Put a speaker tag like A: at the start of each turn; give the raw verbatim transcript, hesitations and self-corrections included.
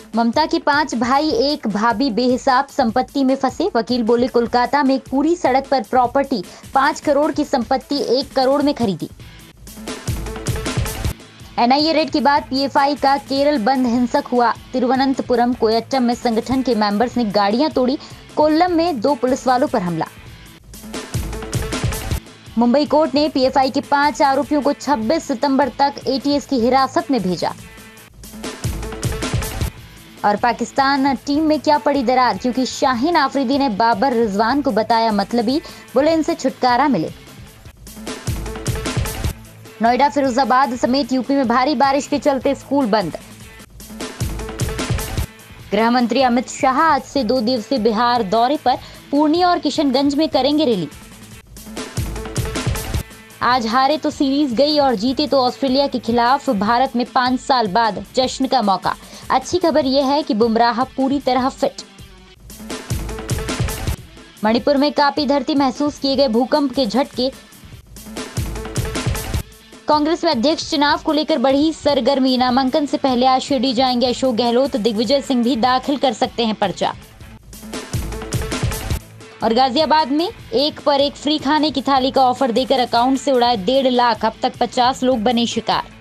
A: ममता के पांच भाई एक भाभी बेहिसाब संपत्ति में फंसे। वकील बोले कोलकाता में एक पूरी सड़क पर प्रॉपर्टी पांच करोड़ की संपत्ति एक करोड़ में खरीदी। एनआईए रेड के बाद पीएफआई का केरल बंद हिंसक हुआ। तिरुवनंतपुरम कोयट्टम में संगठन के मेंबर्स ने गाड़ियां तोड़ी। कोल्लम में दो पुलिस वालों पर हमला। मुंबई कोर्ट ने पीएफआई के पांच आरोपियों को छब्बीस सितंबर तक एटीएस की हिरासत में भेजा। और पाकिस्तान टीम में क्या पड़ी दरार, क्योंकि शाहीन आफरीदी ने बाबर रिजवान को बताया मतलबी, बोले इनसे छुटकारा मिले। नोएडा, फिरोजाबाद समेत यूपी में भारी बारिश के चलते स्कूल बंद। गृह मंत्री अमित शाह आज से दो दिवसीय बिहार दौरे पर पूर्णिया और किशनगंज में करेंगे रैली। आज हारे तो सीरीज गई और जीते तो ऑस्ट्रेलिया के खिलाफ भारत में पांच साल बाद जश्न का मौका। अच्छी खबर यह है कि बुमराह पूरी तरह फिट। मणिपुर में कांपी धरती, महसूस किए गए भूकंप के झटके। कांग्रेस में अध्यक्ष चुनाव को लेकर बढ़ी सरगर्मी। नामांकन से पहले आज शिरडी जाएंगे अशोक गहलोत। दिग्विजय सिंह भी दाखिल कर सकते हैं पर्चा। और गाजियाबाद में एक पर एक फ्री खाने की थाली का ऑफर देकर अकाउंट से उड़ाए डेढ़ लाख। अब तक पचास लोग बने शिकार।